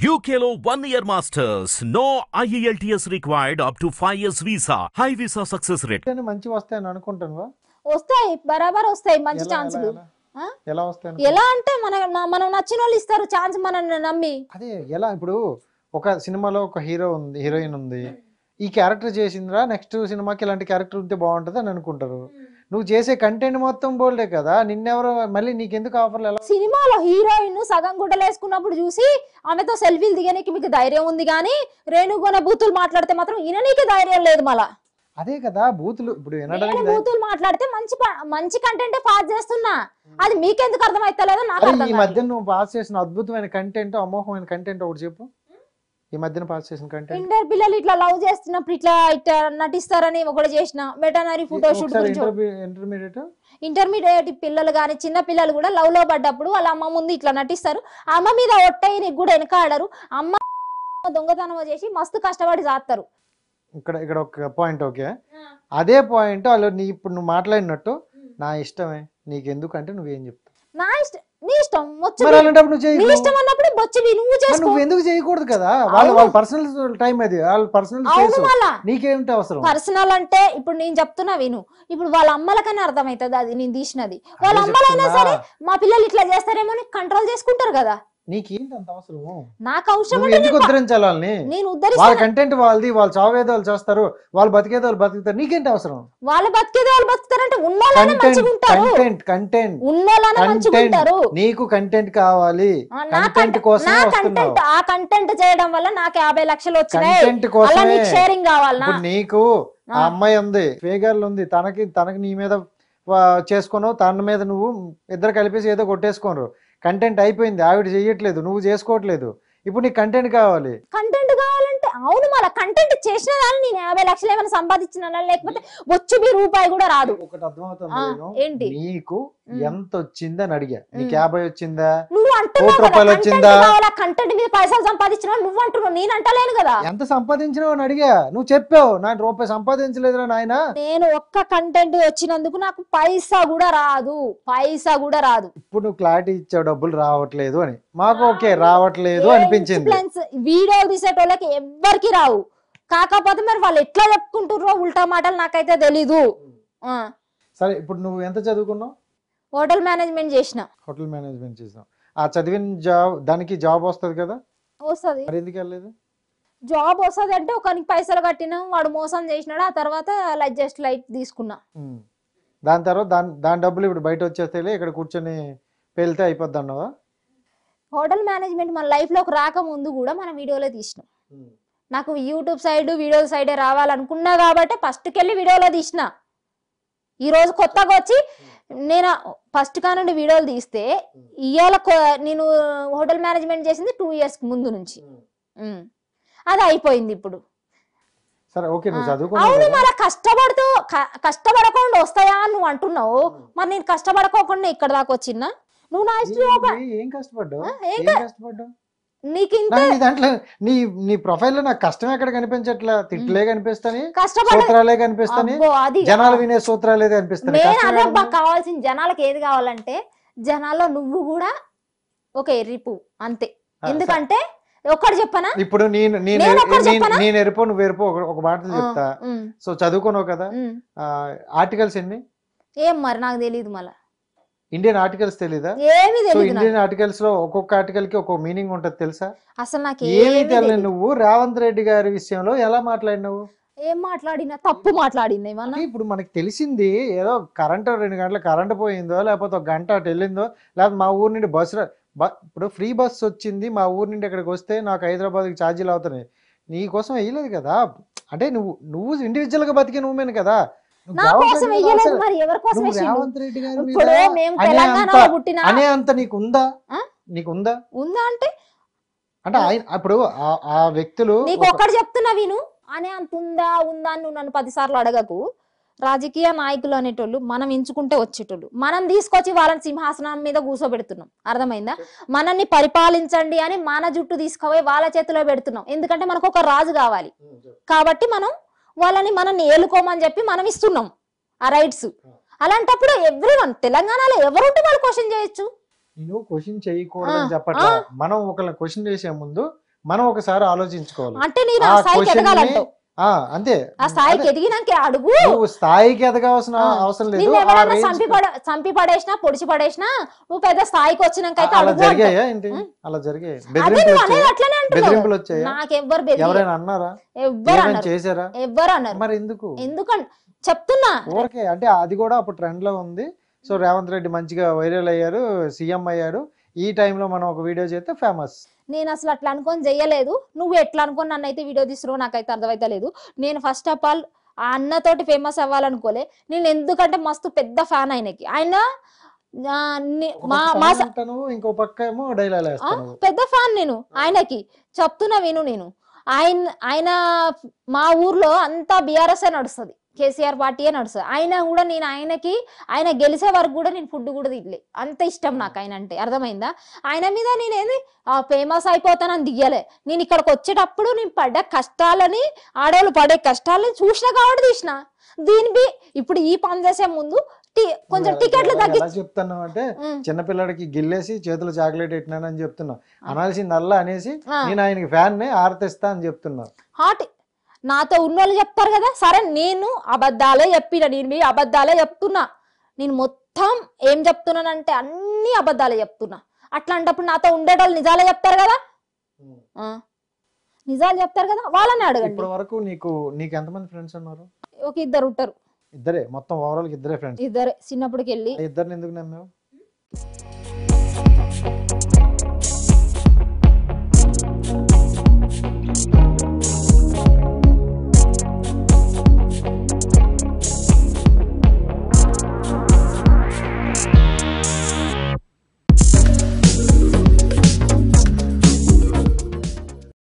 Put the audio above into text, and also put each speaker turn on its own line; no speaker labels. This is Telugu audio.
UKLO 1 year masters. No IELTS required up to 5 years visa. High visa success rate.
మంచి వస్తాయని అనుకుంటానువా?
వస్తాయి, బరాబర్ వస్తాయి మంచి ఛాన్సులు.
ఎలా వస్తాయి?
ఎలా అంటే మనం నచ్చిన వాళ్ళు ఇస్తారు ఛాన్స్ మనల్ని నమ్మి.
అదే ఎలా, ఇప్పుడు ఒక సినిమాలో ఒక హీరో ఉంది, హీరోయిన్ ఉంది, ఈ క్యారెక్టర్ చేసిందిరా, నెక్స్ట్ సినిమాకి ఇలాంటి క్యారెక్టర్ ఉంటే బాగుంటుంది అని అనుకుంటారు. నువ్వు చేసే కంటెంట్ మొత్తం బోల్డే కదా, నిన్నెవరో మళ్ళీ నీకెందుకు ఆఫర్లు? ఎలా
సినిమాలో హీరోయిన్ సగం గుడ్డలు వేసుకున్నప్పుడు చూసి ఆమెతో సెల్ఫీలు దిగడానికి మీకు ధైర్యం ఉంది, కానీ రేణుగొన బూతులు మాట్లాడితే మాత్రం ఈయనకి ధైర్యం లేదు. మళ్ళా
అదే కదా బూతులు. ఇప్పుడు వినడానికి
బూతులు మాట్లాడితే మంచి కంటెంట్ పాస్ చేస్తున్నా, అది మీకెందుకు అర్థమైతలేదో నాకు అర్థం.
ఈ మధ్య నువ్వు పాస్ చేసిన అద్భుతమైన కంటెంట్, అమోఘమైన కంటెంట్ ఒకటి చెప్పు. ఈ మధ్యన పాస్ చేసిన కంటెంట్.
ఇంటర్ పిల్లలు ఇట్లా లవ్ చేస్తున్నప్పుడు ఇట్లా నటిస్తారని ఒకటి చేసిన వెటనరీ ఫోటోషూట్ గురించి. ఇంటర్మీడియట్ పిల్లలు కానీ చిన్న పిల్లలు కూడా లవ్ లో పడ్డప్పుడు వాళ్ళ అమ్మ ముందు ఇట్లా నటిస్తారు, అమ్మ మీద ఒట్టయి నీకు కూడా వెనకాడరు, అమ్మ దొంగతనం చేసి మస్తు కష్టపడి చేస్తారు.
ఇక్కడ ఒక పాయింట్. ఓకే, అదే పాయింట్ వాళ్ళు ఇప్పుడు నువ్వు మాట్లాడినట్టు నా ఇష్టమే నీకెందుకు అంటే నువ్వేం చెప్తావు?
నా ఇష్టం, నీ ఇష్టం,
నీ
ఇష్టం అన్నప్పుడు
నువ్వు ఎందుకు చేయకూడదు కదా? వాళ్ళ పర్సనల్ టైం, అది వాళ్ళ పర్సనల్ స్పేస్, నీకేమిటి అవసరం?
పర్సనల్ అంటే ఇప్పుడు నేను చెప్తున్నా విను, ఇప్పుడు వాళ్ళ అమ్మలకైనా అర్థమవుతుంది అది నేను తీసినది. వాళ్ళ అమ్మలైనా సరే మా పిల్లలు ఇట్లా చేస్తారేమో కంట్రోల్ చేసుకుంటారు కదా.
నీకేంటి అంత అవసరం?
నాకు అవసరం
ఎందుకు ఉద్ధరించాలి వాళ్ళని?
నేను
వాళ్ళ కంటెంట్ వాళ్ళది, వాళ్ళు చావేదో వాళ్ళు చేస్తారు, వాళ్ళు బతికేదో వాళ్ళు బతుకుతారు, నీకేంటి అవసరం?
వాళ్ళు బతికేదో వాళ్ళు బతుకుతారంటే ఉన్నోళ్ళనే మంచిగా ఉంటారు. ఉన్నోళ్ళనే మంచిగా ఉంటారు.
నీకు కంటెంట్ కావాలి, కంటెంట్ కోసం వస్తున్నావు.
ఆ కంటెంట్ చేయడం వల్ల నాకు 50 లక్షలు వచ్చినాయి,
కంటెంట్ కోసమే.
షేరింగ్ కావాలనా?
నీకు ఆ అమ్మాయి ఉంది, ఫేగర్లు ఉంది, తనకి నీ మీద చేసుకోను, తన మీద నువ్వు ఇద్దరు కలిపేసి ఏదో కొట్టేసుకోరు. కంటెంట్ అయిపోయింది, ఆవిడ చెయ్యట్లేదు, నువ్వు చేసుకోవట్లేదు, ఇప్పుడు నీకు కంటెంట్ కావాలి.
కంటెంట్ కావాలంటే అవును, మళ్ళీ కంటెంట్ చేసిన దాన్ని నేను 50 లక్షలు ఏమైనా సంపాదించిన, లేకపోతే వచ్చి రూపాయి కూడా రాదు.
ఒకటి అర్థమవుతుంది
ఏంటి,
నీకు ఎంత వచ్చిందని అడిగా, నీకు 50 వచ్చిందా,
నువ్వు
రూపాయలు వచ్చిందా?
కంటెంట్ మీద పైసలు సంపాదించిన నువ్వు అంటున్నావు, నేను అంటలేను కదా.
ఎంత సంపాదించినావు అని అడిగా, నువ్వు చెప్పావు నాకు రూపాయి సంపాదించలేదురా నాయన.
నేను ఒక్క కంటెంట్ వచ్చినందుకు నాకు పైసా కూడా రాదు, పైసా కూడా రాదు.
ఇప్పుడు నువ్వు క్లారిటీ ఇచ్చావు డబ్బులు రావట్లేదు అని, మాకు ఓకే రావట్లేదు అనిపించింది.
వీడియో తీసేటోళ్ళకి ఎవ్వరికి రావు, కాకపోతే మరి వాళ్ళు ఎట్లా చెప్పుకుంటుర్రో ఉల్టా మాటలు నాకైతే తెలీదు.
సరే, ఇప్పుడు నువ్వు ఎంత చదువుకున్నావు?
హోటల్ మేనేజ్మెంట్ చేసిన.
హోటల్ మేనేజ్మెంట్ చేసినావు, ఆ చదివిన జాబ్, దానికి జాబ్ వస్తుంది కదా?
వస్తుంది.
మరి ఎందుకు వెళ్ళలేదు?
జాబ్ వస్తుంది అంటే ఒకరికి పైసలు కట్టినా, వాడు మోసం చేసినాడు, ఆ తర్వాత జస్ట్ లైట్ తీసుకున్నా.
దాని తర్వాత దాని డబ్బులు ఇప్పుడు బయట వచ్చేస్తే ఇక్కడ కూర్చొని పెళ్తే అయిపోద్ది అన్నావా?
హోటల్ మేనేజ్మెంట్ మన లైఫ్ లోకి రాకముందు కూడా మనం వీడియోలో తీసినాం. నాకు యూట్యూబ్ సైడ్ వీడియో సైడే రావాలనుకున్నా కాబట్టి ఫస్ట్కి వెళ్ళి వీడియోలో తీసిన. ఈ రోజు కొత్తగా వచ్చి నేను ఫస్ట్ కానుండి వీడియోలు తీస్తే ఇవాళ నేను హోటల్ మేనేజ్మెంట్ చేసింది 2 years ముందు నుంచి, అది అయిపోయింది ఇప్పుడు. అవును, మరి కష్టపడకుండా వస్తాయా నువ్వు అంటున్నావు, మరి నేను కష్టపడకోకుండా ఇక్కడ దాకా వచ్చినా? నువ్వు నా
దాంట్లో నీ ప్రొఫైల్ లో నాకు కష్టం ఎక్కడ కనిపించట్లా, తిట్లే కనిపిస్తాయి, సూత్రాలే కనిపిస్తాయి, జనాలు వినే సూత్రాలే కనిపిస్తాయి.
కావాల్సిన జనాలకు ఏది కావాలంటే జనాల్లో నువ్వు కూడా ఒక ఎర్రిపు అంతే. ఎందుకంటే ఒక్కటి చెప్పనా,
ఇప్పుడు నేను ఎరుపో నువ్వు ఎరుపో ఒక మాటలు చెప్తా. సో చదువుకున్నావు కదా, ఆర్టికల్స్ ఎన్ని?
ఏం మరి నాకు తెలియదు. మళ్ళా
ఇండియన్ ఆర్టికల్స్ తెలీదా? ఇండియన్ ఆర్టికల్స్ లో ఒక్కొక్క ఆర్టికల్ కి ఒక్కొక్క మీనింగ్ ఉంటది తెలుసా?
అసలు నాకు
ఏమీ తెలియదు. నువ్వు రేవంత్ రెడ్డి గారి విషయంలో ఎలా మాట్లాడినావు?
ఏం మాట్లాడినా తప్పు మాట్లాడింది.
ఇప్పుడు మనకి తెలిసింది ఏదో కరెంట్ 2 గంటల కరెంట్ పోయిందో, లేకపోతే 1 గంట అటు వెళ్ళిందో, లేకపోతే మా ఊరు నుండి బస్సు ఇప్పుడు ఫ్రీ బస్ వచ్చింది, మా ఊరు నుండి ఇక్కడికి వస్తే నాకు హైదరాబాద్కి ఛార్జీలు అవుతున్నాయి, నీ కోసం వేయలేదు కదా. అంటే నువ్వు ఇండివిజువల్ గా బతికి నువ్వేను కదా. అనే అంత నీకుందా?
ఉందా అంటే
అప్పుడు ఆ వ్యక్తులు
నీకు ఒక్కటి చెప్తున్నా విను, అనే అంత ఉందా అని నువ్వు నన్ను 10 సార్లు అడగకు. రాజకీయ నాయకులు అనేటోళ్ళు మనం ఎంచుకుంటే వచ్చేటోళ్ళు, మనం తీసుకొచ్చి వాళ్ళని సింహాసనం మీద కూర్చోబెడుతున్నాం. అర్థమైందా? మనల్ని పరిపాలించండి అని మన జుట్టు తీసుకుపోయి వాళ్ళ చేతిలో పెడుతున్నాం. ఎందుకంటే మనకు ఒక రాజు కావాలి కాబట్టి మనల్ని ఏలుకోమని చెప్పి మనం ఇస్తున్నాం ఆ రైట్స్. అలాంటప్పుడు ఎవ్రీవన్ తెలంగాణలో ఎవరుంటే వాళ్ళు క్వశ్చన్ చేయొచ్చు.
నేను క్వశ్చన్ చేయకూడదని చెప్పట్లా, మనం ఒకళ్ళని క్వశ్చన్ చేసే ముందు మనం ఒకసారి ఆలోచించుకోవాలి.
అంటే నేను
ఆ
ఆ స్థాయికి
క్వశ్చన్
ఎదగాలంటావు.
అంతే.
ఆ స్థాయికి ఎదిగినాకే అడుగు.
నువ్వు స్థాయికి ఎదగాల్సిన అవసరం లేదు.
నిన్ను ఎవరైనా చంపి పడేసినా పొడిచి పడేసినా నువ్వు పెద్ద స్థాయికి వచ్చినాక అయితే
అలా
అడుగు
జరిగాయా ఏంటి? అలా జరిగాయి.
అదే నువ్వు అనేది అట్లనే అంటున్నావు.
బెదిరింపులు వచ్చాయా?
నాకెవ్వరు
ఎవరైనా అన్నారా?
ఎవ్వరు
ఏమైనా
అన్నారు?
చేశారా?
ఎవ్వరు అన్నారు?
మరి ఎందుకు?
ఎందుకంటే చెప్తున్నా
ఊరికే అంటే అది కూడా అప్పుడు ట్రెండ్ లో ఉంది. సో రేవంత్ రెడ్డి మంచిగా వైరల్ అయ్యారు, సీఎం అయ్యారు. ఈ టైంలో మనం ఒక వీడియో చేస్తే ఫేమస్.
నేను అసలు అట్లా అనుకొని చెయ్యలేదు. నువ్వు ఎట్లా అనుకొని నన్ను అయితే వీడియో తీస్తున్నావు నాకైతే అర్థమైతే లేదు. నేను ఫస్ట్ ఆఫ్ ఆల్ ఆ అన్నతోటి ఫేమస్ అవ్వాలనుకోలే. నేను ఎందుకంటే మస్తు పెద్ద ఫ్యాన్ ఆయనకి. ఆయన
ఇంకో పక్క ఏమో డైలాగ్ వేస్తాను.
పెద్ద ఫ్యాన్ నేను ఆయనకి. చెప్తున్నా విను. నేను ఆయన మా ఊర్లో అంతా బీఆర్ఎస్ నడుస్తుంది, కేసీఆర్ పార్టీయే నడుస్తుంది. అయినా కూడా నేను ఆయన గెలిచే వరకు కూడా నేను ఫుడ్ కూడా తినలే. అంత ఇష్టం నాకు ఆయన అంటే. అర్థమైందా? ఆయన మీద నేనేది ఫేమస్ అయిపోతానని దిగలే. నేను ఇక్కడికి వచ్చేటప్పుడు నేను పడ్డ కష్టాలని, ఆడవాళ్ళు పడే కష్టాలని చూసిన కాబట్టి తీసిన. దీనికి ఇప్పుడు ఈ పని చేసే ముందు కొంచెం టికెట్లు తగ్గించి
చెప్తున్నావు అంటే చిన్నపిల్లడికి గిల్లేసి చేతులు చాక్లెట్ పెట్టినానని చెప్తున్నా. అనాల్సింది అల్లా అనేసి నేను ఆయనకి ఫ్యాన్ నే ఆర్తిస్తా అని చెప్తున్నా.
హాట్ నాతో ఉన్నోళ్ళు చెప్తారు కదా. సరే నేను అబద్ధాలే చెప్పిన, నేను మీ అబద్ధాలే చెప్తున్నా. నేను మొత్తం ఏం చెప్తున్నానంటే అన్ని అబద్ధాలే చెప్తున్నా. అట్లాంటప్పుడు నాతో ఉండేటోళ్ళు నిజాలే చెప్తారు కదా. నిజాలు చెప్తారు కదా, వాళ్ళని అడగండి.
ఇప్పటి వరకు నీకు ఎంతమంది ఫ్రెండ్స్ ఉన్నారు?
ఒక ఇద్దరు ఉంటారు.
ఇద్దరే? మొత్తం ఓవరాల్ ఇద్దరే ఫ్రెండ్స్?
ఇద్దరే. చిన్నప్పటికి వెళ్ళి
ఇద్దరిని ఎందుకు నమ్మావు?